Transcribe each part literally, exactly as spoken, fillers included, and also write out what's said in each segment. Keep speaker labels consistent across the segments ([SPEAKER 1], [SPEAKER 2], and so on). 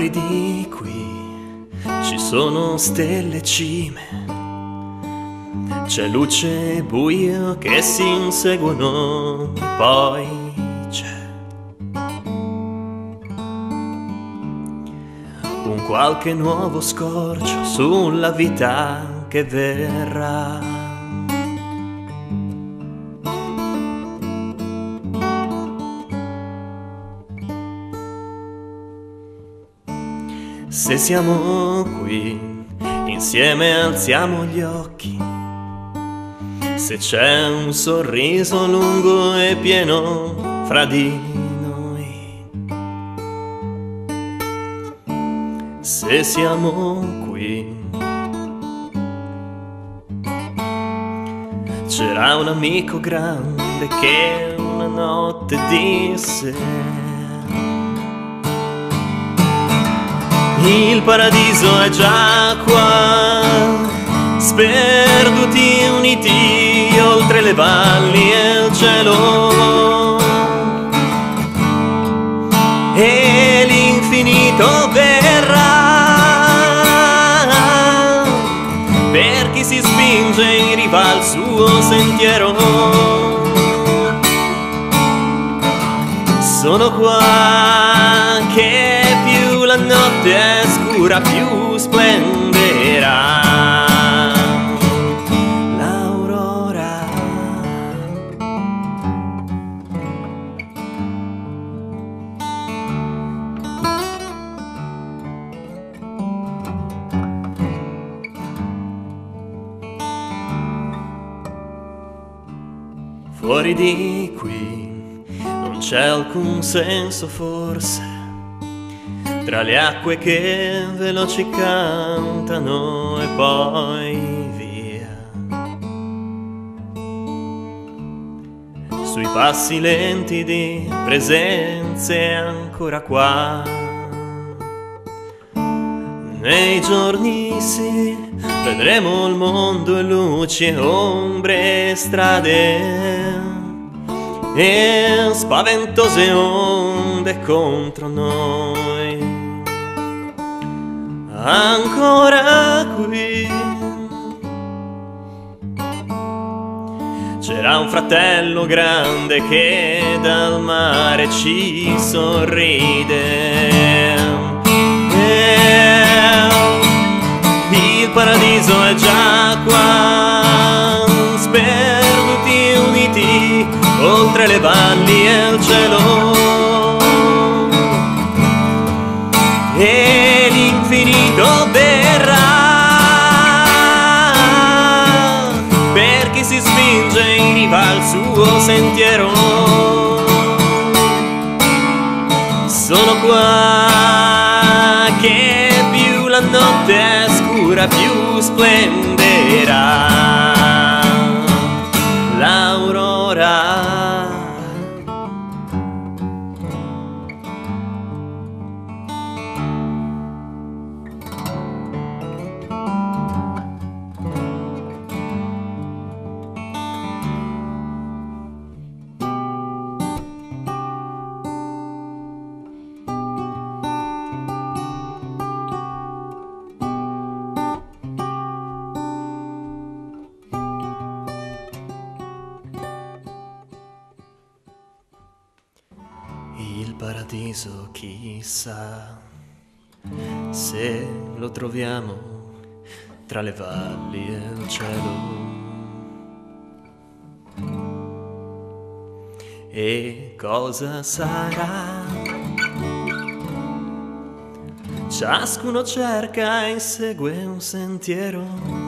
[SPEAKER 1] Fuori di qui ci sono stelle e cime, c'è luce e buio che si inseguono, poi c'è un qualche nuovo scorcio sulla vita che verrà. Se siamo qui, insieme alziamo gli occhi. Se c'è un sorriso lungo e pieno fra di noi. Se siamo qui, c'era un amico grande che una notte disse: il paradiso è già qua, sperduti uniti oltre le valli e il cielo, e l'infinito verrà per chi si spinge in riva al suo sentiero. Sono qua che più la notte è scura, più splenderà l'aurora. Fuori di qui non c'è alcun senso forse, tra le acque che veloci cantano e poi via, sui passi lenti di presenze ancora qua. Nei giorni sì, vedremo il mondo e luci e ombre e strade e spaventose onde contro noi. Ancora qui c'era un fratello grande che dal mare ci sorride. E il paradiso è già qua, sperduti uniti oltre le valli e il cielo, e l'infinito verrà per chi si spinge in riva al suo sentiero. Sono qua che più la notte è scura, più splenderà l'aurora. Il paradiso chissà se lo troviamo tra le valli e il cielo, e cosa sarà? Ciascuno cerca e insegue un sentiero.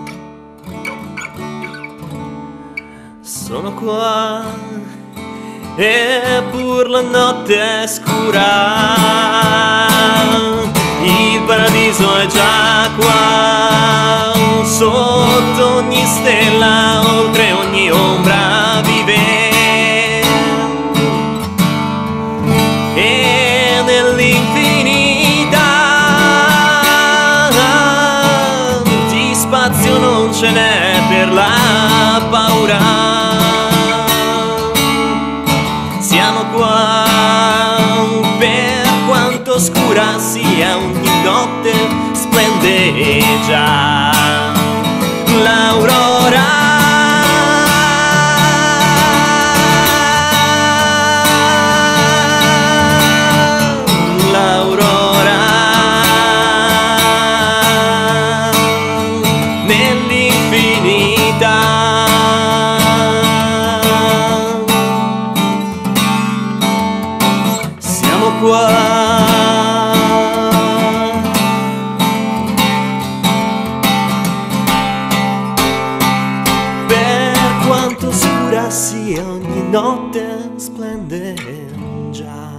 [SPEAKER 1] Sono qua e pur la notte è scura, il paradiso è già qua, sotto ogni stella, oltre ogni ombra vive, e nell'infinità di spazio non ce n'è per la paura. Siamo qua per quanto oscura sia ogni notte splendeggia l'aurora. L'aurora nell'infinita. Siamo qua per quanto oscura sia ogni notte splendeggia.